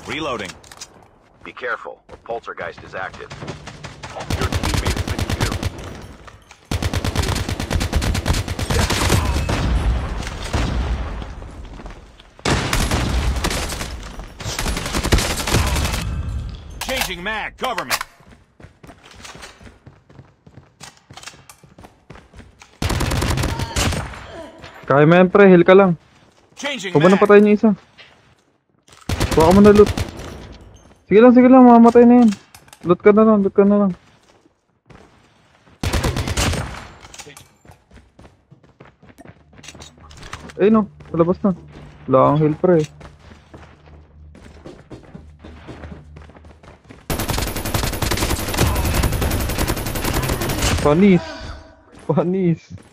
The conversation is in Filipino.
Reloading. Be careful. A poltergeist is active. Your teammate has been killed. Changing mag. Cover me. Kaya mo yan, pre. Heal ka lang. Changing Huwag mo mag. na patayin yung isa. Huwag mo na loot. Sige lang. Mamamatay na yan. Loot ka na lang. Ay no, palabas na. Wala kang heal, pre. Panis.